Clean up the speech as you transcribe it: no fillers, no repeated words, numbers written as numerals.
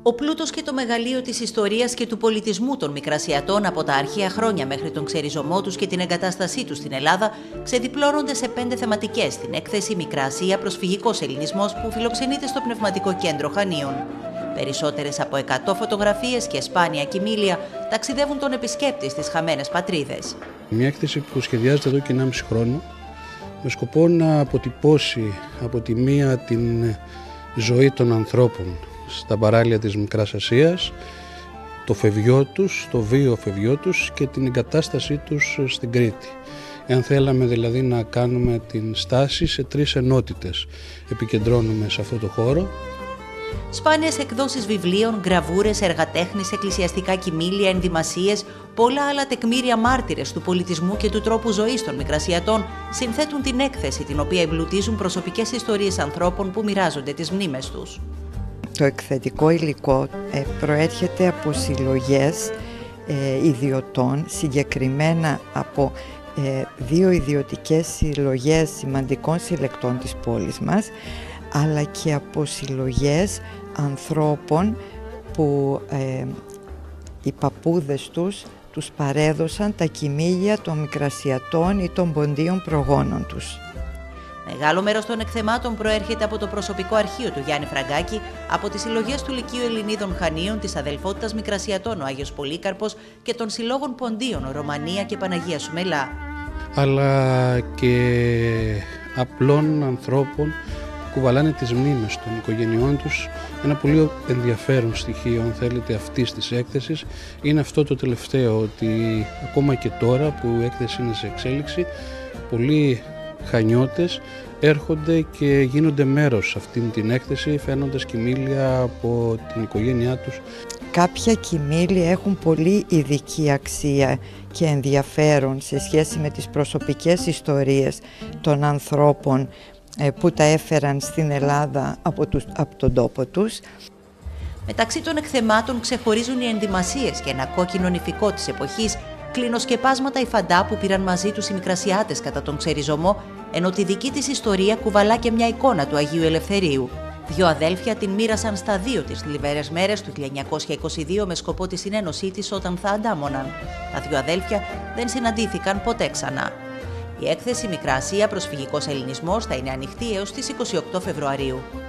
Ο πλούτος και το μεγαλείο της ιστορίας και του πολιτισμού των Μικρασιατών από τα αρχαία χρόνια μέχρι τον ξεριζωμό τους και την εγκατάστασή τους στην Ελλάδα ξεδιπλώνονται σε 5 θεματικές στην έκθεση «Μικρά Ασία. Προσφυγικός Ελληνισμός» που φιλοξενείται στο Πνευματικό Κέντρο Χανίων. Περισσότερες από 100 φωτογραφίες και σπάνια κοιμήλια ταξιδεύουν τον επισκέπτη στις χαμένες πατρίδες. Μια έκθεση που σχεδιάζεται εδώ και 1,5 χρόνο με σκοπό να αποτυπώσει από τη μία την ζωή των ανθρώπων στα παράλια της Μικράς Ασίας, το φευγιό τους, το βίο φευγιό τους και την εγκατάστασή τους στην Κρήτη. Εάν θέλαμε δηλαδή να κάνουμε την στάση σε 3 ενότητες, επικεντρώνουμε σε αυτό το χώρο. Σπάνιες εκδόσεις βιβλίων, γραβούρες, εργατέχνης, εκκλησιαστικά κοιμήλια, ενδυμασίες, πολλά άλλα τεκμήρια μάρτυρες του πολιτισμού και του τρόπου ζωής των Μικρασιατών συνθέτουν την έκθεση, την οποία εμπλουτίζουν προσωπικές ιστορίες ανθρώπων που μοιράζονται τις μνήμες τους. Το εκθετικό υλικό προέρχεται από συλλογές ιδιωτών, συγκεκριμένα από 2 ιδιωτικές συλλογές σημαντικών συλλεκτών της πόλης μας, αλλά και από συλλογές ανθρώπων που οι παππούδες τους παρέδωσαν τα κοιμήλια των Μικρασιατών ή των ποντίων προγόνων τους. Μεγάλο μέρος των εκθεμάτων προέρχεται από το προσωπικό αρχείο του Γιάννη Φραγκάκη, από τις συλλογές του Λυκείου Ελληνίδων Χανίων, της Αδελφότητας Μικρασιατών ο Άγιος Πολύκαρπος και των συλλόγων Ποντίων Ρωμανία και Παναγία Σουμελά. Αλλά και απλών ανθρώπων που κουβαλάνε τις μνήμες των οικογενειών τους. Ένα πολύ ενδιαφέρον στοιχείο, αν θέλετε, αυτής της έκθεσης είναι αυτό το τελευταίο, ότι ακόμα και τώρα που η έκθεση είναι σε εξέλιξη, πολλοί Χανιώτες έρχονται και γίνονται μέρος σε αυτήν την έκθεση, φέρνοντας κοιμήλια από την οικογένειά τους. Κάποια κοιμήλια έχουν πολύ ειδική αξία και ενδιαφέρον σε σχέση με τις προσωπικές ιστορίες των ανθρώπων που τα έφεραν στην Ελλάδα από τον τόπο τους. Μεταξύ των εκθεμάτων ξεχωρίζουν οι ενδυμασίες και ένα κόκκινο νηφικό της εποχής, κλινοσκεπάσματα υφαντά που πήραν μαζί τους οι Μικρασιάτες κατά τον ξεριζωμό, ενώ τη δική της ιστορία κουβαλά και μια εικόνα του Αγίου Ελευθερίου. 2 αδέλφια την μοίρασαν στα 2 τις θλιβερές μέρες του 1922 με σκοπό τη συνένωσή της όταν θα αντάμωναν. Τα 2 αδέλφια δεν συναντήθηκαν ποτέ ξανά. Η έκθεση «Μικρά Ασία. Προσφυγικός Ελληνισμός» θα είναι ανοιχτή έως τις 28 Φεβρουαρίου.